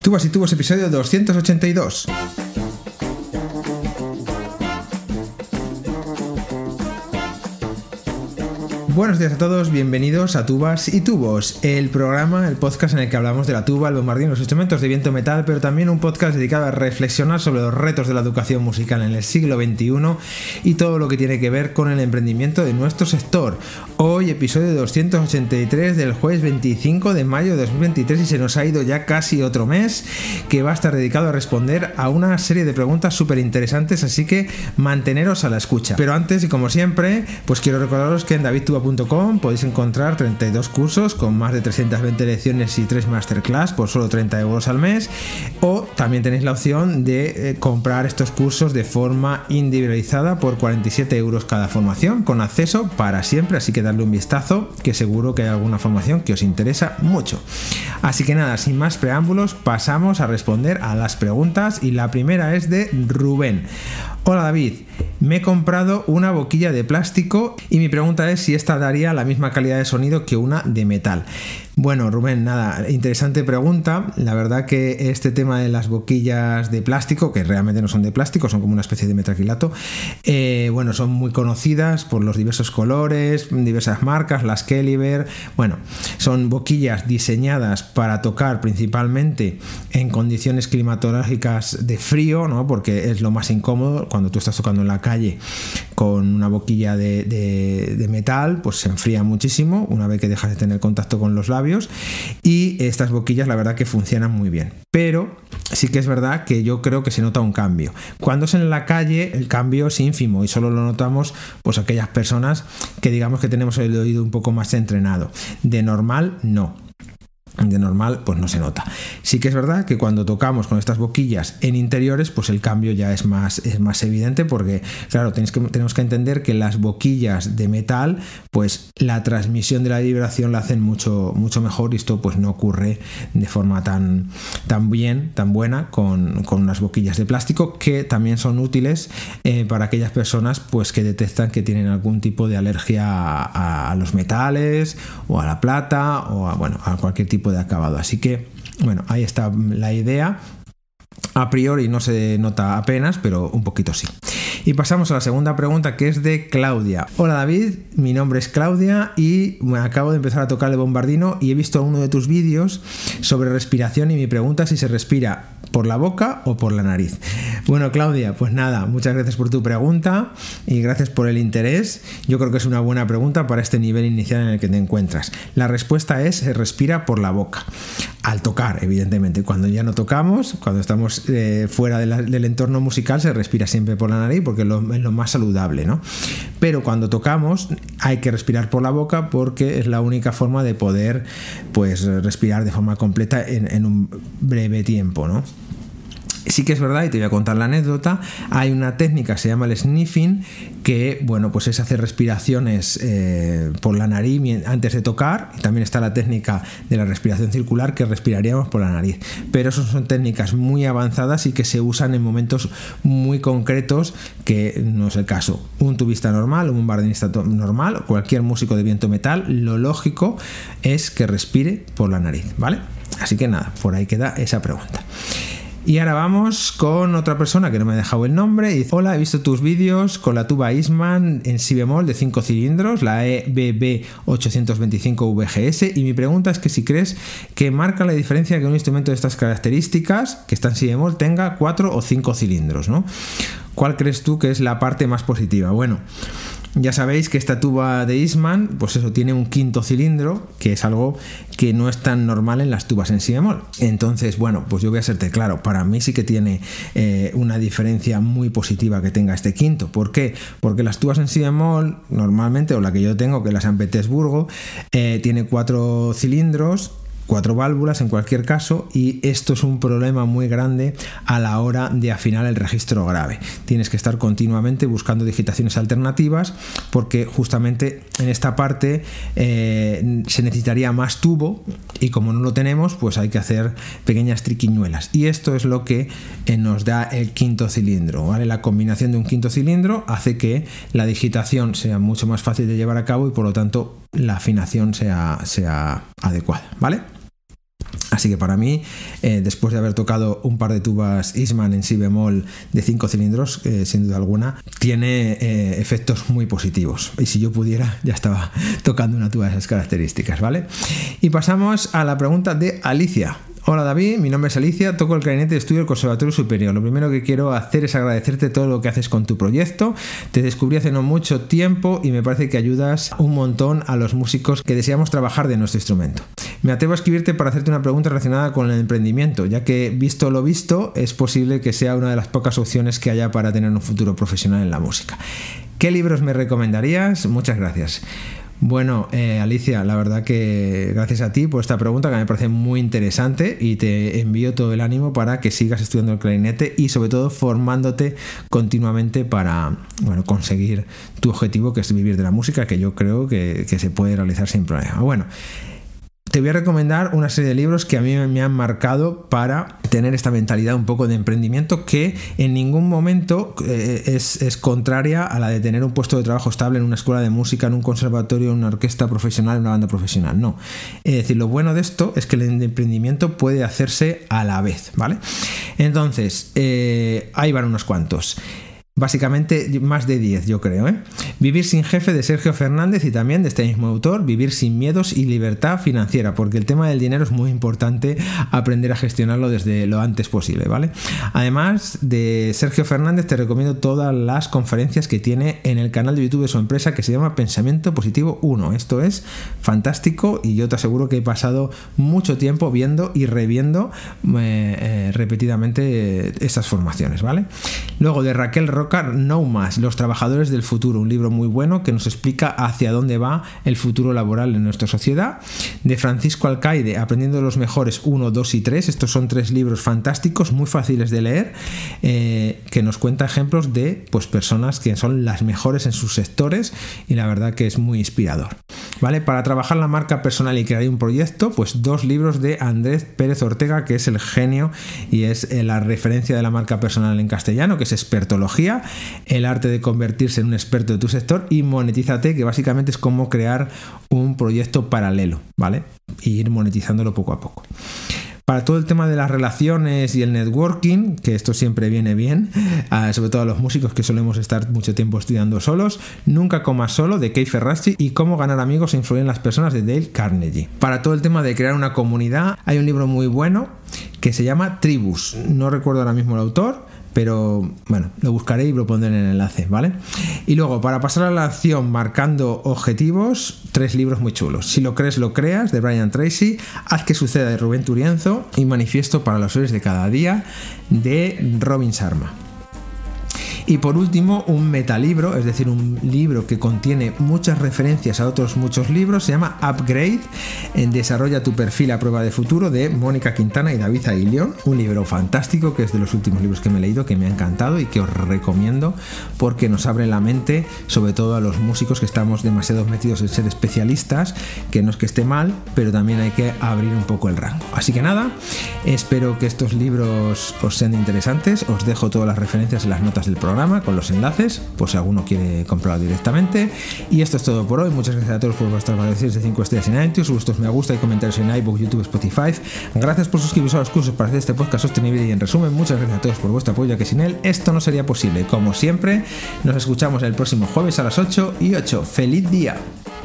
Tubas y Tubos, episodio 282. Buenos días a todos, bienvenidos a Tubas y Tubos, el programa, el podcast en el que hablamos de la tuba, el bombardino, los instrumentos de viento metal, pero también un podcast dedicado a reflexionar sobre los retos de la educación musical en el siglo XXI y todo lo que tiene que ver con el emprendimiento de nuestro sector. Hoy, episodio 283 del jueves 25 de mayo de 2023, y se nos ha ido ya casi otro mes que va a estar dedicado a responder a una serie de preguntas súper interesantes, así que manteneros a la escucha. Pero antes, y como siempre, pues quiero recordaros que en davidtuba.com podéis encontrar 32 cursos con más de 320 lecciones y 3 masterclass por solo 30 euros al mes, o también tenéis la opción de comprar estos cursos de forma individualizada por 47 euros cada formación, con acceso para siempre, así que darle un vistazo, que seguro que hay alguna formación que os interesa mucho. Así que nada, sin más preámbulos, pasamos a responder a las preguntas, y la primera es de Rubén. Hola David, me he comprado una boquilla de plástico y mi pregunta es si esta daría la misma calidad de sonido que una de metal. Bueno, Rubén, nada, interesante pregunta. La verdad que este tema de las boquillas de plástico, que realmente no son de plástico, son como una especie de metacrilato, bueno, son muy conocidas por los diversos colores, diversas marcas, las Caliber. Bueno, son boquillas diseñadas para tocar principalmente en condiciones climatológicas de frío, ¿no? Porque es lo más incómodo cuando tú estás tocando en la calle con una boquilla de metal, pues se enfría muchísimo una vez que dejas de tener contacto con los labios. Y estas boquillas la verdad que funcionan muy bien, pero sí que es verdad que yo creo que se nota un cambio. Cuando es en la calle el cambio es ínfimo y solo lo notamos pues aquellas personas que digamos que tenemos el oído un poco más entrenado. De normal no. De normal pues no se nota. Sí que es verdad que cuando tocamos con estas boquillas en interiores pues el cambio ya es más evidente, porque claro, tenemos que entender que las boquillas de metal pues la transmisión de la vibración la hacen mucho mejor, y esto pues no ocurre de forma tan buena con unas boquillas de plástico, que también son útiles para aquellas personas pues que detectan que tienen algún tipo de alergia a los metales o a la plata o a cualquier tipo de acabado. Así que bueno, ahí está la idea. A priori no se nota apenas, pero un poquito sí. Y pasamos a la segunda pregunta, que es de Claudia. Hola David, mi nombre es Claudia y me acabo de empezar a tocar el bombardino y he visto uno de tus vídeos sobre respiración, y mi pregunta es si se respira por la boca o por la nariz. Bueno, Claudia, pues nada, muchas gracias por tu pregunta y gracias por el interés. Yo creo que es una buena pregunta para este nivel inicial en el que te encuentras. La respuesta es: se respira por la boca. Al tocar, evidentemente. Cuando ya no tocamos, cuando estamos fuera del entorno musical, se respira siempre por la nariz porque es lo más saludable, ¿no? Pero cuando tocamos hay que respirar por la boca, porque es la única forma de poder pues respirar de forma completa en un breve tiempo, ¿no? Sí que es verdad, y te voy a contar la anécdota, hay una técnica que se llama el sniffing, que bueno, pues es hacer respiraciones por la nariz antes de tocar, y también está la técnica de la respiración circular, que respiraríamos por la nariz, pero esas son técnicas muy avanzadas y que se usan en momentos muy concretos, que no es el caso. Un tubista normal, un bombardinista normal, cualquier músico de viento metal, lo lógico es que respire por la nariz, ¿vale? Así que nada, por ahí queda esa pregunta. Y ahora vamos con otra persona que no me ha dejado el nombre. Dice: hola, he visto tus vídeos con la tuba Eastman en si bemol de 5 cilindros, la EBB 825 VGS, y mi pregunta es que si crees que marca la diferencia que un instrumento de estas características, que está en si bemol, tenga 4 o 5 cilindros, ¿no? ¿Cuál crees tú que es la parte más positiva? Bueno, ya sabéis que esta tuba de Eastman, pues eso, tiene un quinto cilindro, que es algo que no es tan normal en las tubas en si bemol. Entonces, bueno, pues yo voy a serte claro, para mí sí que tiene una diferencia muy positiva que tenga este quinto. ¿Por qué? Porque las tubas en si bemol, normalmente, o la que yo tengo, que es la San Petersburgo, tiene 4 cilindros, 4 válvulas en cualquier caso, y esto es un problema muy grande a la hora de afinar el registro grave. Tienes que estar continuamente buscando digitaciones alternativas, porque justamente en esta parte se necesitaría más tubo, y como no lo tenemos, pues hay que hacer pequeñas triquiñuelas, y esto es lo que nos da el quinto cilindro, ¿vale? La combinación de un quinto cilindro hace que la digitación sea mucho más fácil de llevar a cabo y por lo tanto la afinación sea adecuada, ¿vale? Así que para mí, después de haber tocado un par de tubas Eastman en si bemol de 5 cilindros, sin duda alguna, tiene efectos muy positivos. Y si yo pudiera, ya estaba tocando una tuba de esas características, ¿vale? Y pasamos a la pregunta de Alicia. Hola David, mi nombre es Alicia, toco el clarinete y estudio el Conservatorio Superior. Lo primero que quiero hacer es agradecerte todo lo que haces con tu proyecto. Te descubrí hace no mucho tiempo y me parece que ayudas un montón a los músicos que deseamos trabajar de nuestro instrumento. Me atrevo a escribirte para hacerte una pregunta relacionada con el emprendimiento, ya que visto lo visto, es posible que sea una de las pocas opciones que haya para tener un futuro profesional en la música. ¿Qué libros me recomendarías? Muchas gracias. Bueno, Alicia, la verdad que gracias a ti por esta pregunta que me parece muy interesante y te envío todo el ánimo para que sigas estudiando el clarinete y sobre todo formándote continuamente para conseguir tu objetivo, que es vivir de la música, que yo creo que se puede realizar sin problema. Bueno, te voy a recomendar una serie de libros que a mí me han marcado para tener esta mentalidad un poco de emprendimiento que en ningún momento es contraria a la de tener un puesto de trabajo estable en una escuela de música, en un conservatorio, en una orquesta profesional, en una banda profesional. No. Es decir, lo bueno de esto es que el emprendimiento puede hacerse a la vez, ¿vale? Entonces, ahí van unos cuantos. Básicamente más de 10, yo creo, Vivir sin jefe, de Sergio Fernández, y también de este mismo autor, Vivir sin miedos y libertad financiera, porque el tema del dinero es muy importante aprender a gestionarlo desde lo antes posible, ¿vale? Además de Sergio Fernández, te recomiendo todas las conferencias que tiene en el canal de YouTube de su empresa, que se llama Pensamiento Positivo 1. Esto es fantástico y yo te aseguro que he pasado mucho tiempo viendo y reviendo repetidamente estas formaciones, ¿vale? Luego de Raquel Roca, No Más, Los Trabajadores del Futuro, un libro muy bueno que nos explica hacia dónde va el futuro laboral en nuestra sociedad. De Francisco Alcaide, Aprendiendo de los Mejores 1, 2 y 3. Estos son 3 libros fantásticos, muy fáciles de leer, que nos cuenta ejemplos de personas que son las mejores en sus sectores y la verdad que es muy inspirador. ¿Vale? Para trabajar la marca personal y crear un proyecto, 2 libros de Andrés Pérez Ortega, que es el genio y es la referencia de la marca personal en castellano, que es Expertología, el arte de convertirse en un experto de tu sector, y Monetízate, que básicamente es cómo crear un proyecto paralelo, ¿vale? Y ir monetizándolo poco a poco. Para todo el tema de las relaciones y el networking, que esto siempre viene bien, sobre todo a los músicos que solemos estar mucho tiempo estudiando solos, Nunca comas solo, de Kei Ferracci, y Cómo ganar amigos e influir en las personas, de Dale Carnegie. Para todo el tema de crear una comunidad, hay un libro muy bueno que se llama Tribus. No recuerdo ahora mismo el autor, pero bueno, lo buscaré y lo pondré en el enlace, ¿vale? Y luego, para pasar a la acción marcando objetivos, 3 libros muy chulos. Si lo crees, lo creas, de Brian Tracy, Haz que suceda, de Rubén Turienzo, y Manifiesto para los héroes de cada día, de Robin Sharma. Y por último, un metalibro, es decir, un libro que contiene muchas referencias a otros muchos libros, se llama Upgrade, en Desarrolla tu perfil a prueba de futuro, de Mónica Quintana y David Aguilión. Un libro fantástico que es de los últimos libros que me he leído, que me ha encantado y que os recomiendo porque nos abre la mente, sobre todo a los músicos que estamos demasiado metidos en ser especialistas, que no es que esté mal, pero también hay que abrir un poco el rango. Así que nada, espero que estos libros os sean interesantes. Os dejo todas las referencias en las notas del programa con los enlaces, por si alguno quiere comprarlo directamente. Y esto es todo por hoy. Muchas gracias a todos por vuestras valoraciones de 5 estrellas en iTunes, vuestros me gusta y comentarios en iVoox, YouTube, Spotify. Gracias por suscribiros a los cursos para hacer este podcast sostenible. Y en resumen, muchas gracias a todos por vuestro apoyo, que sin él esto no sería posible. Como siempre, nos escuchamos el próximo jueves a las 8:08. ¡Feliz día!